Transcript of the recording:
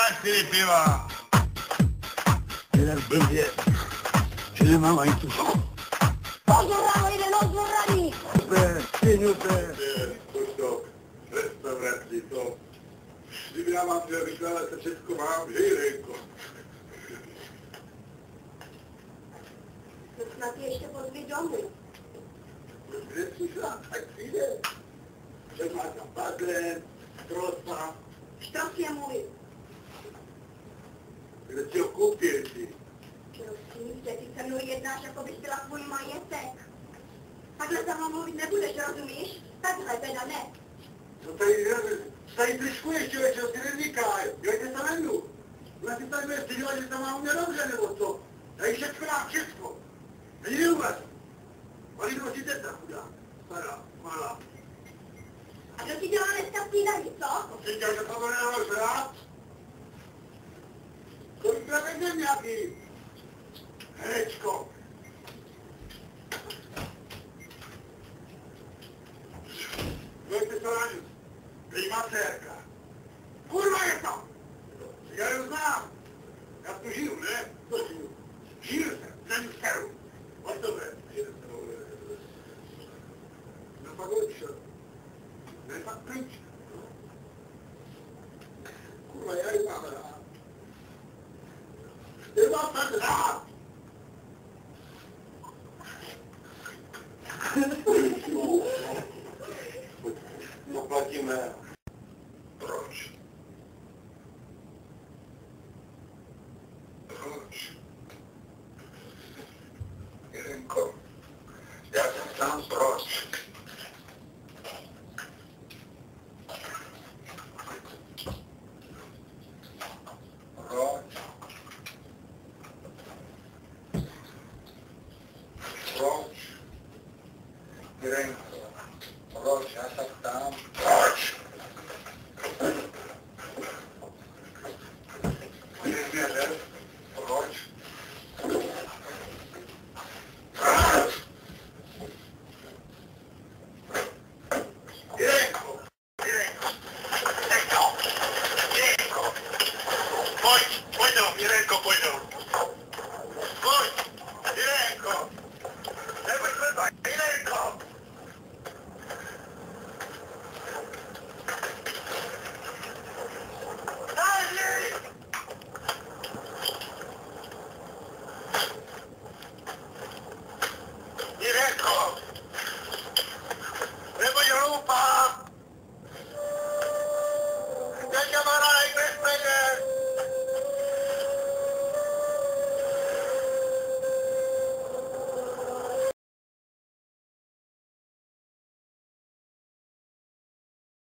tak 4 piva. Je tak blbě, že nemám ani tušku. Pozor, ráno, jeden ozvoraný! Super. To, restauraci, to. Kdyby já vám chtěl vykládat, se všechno mám, že Jirenko. To snad ještě pozvi domů. Kde přišla, tak přijde. Že má tam bazén, trosa. Štros je můj. Kde si ho koupil ty? Prosím tě, ty se mnou jednáš, jako bys byla tvůj majetek. Takhle za mnou mluvit nebudeš, rozumíš? Takhle teda ne. Co tady triškuješ, člověče, to si neříká, dělejte se vendu. Ona si tady bude stydila, že tam má u mě dobře, nebo co? Tady všechno má všechno. Není vůbec. Malý nosí teta, chudá. Stará, malá. A kdo ti dělá dneska snídaní, co? To si dělal, že to nedáváš rád? Kolik peněz nějaký? Herečko. Dojďte to na nic. Její matérka. Kurva je to! Já ji znám. Já tu žiju, ne? To žiju. Žiju jsem, na ní seru. Pojď to ven. No pak odšel. Ne, pak pryč. Kurva, já ji mám rád. Ty mám tak rád. Zaplatíme. Proč? Proč?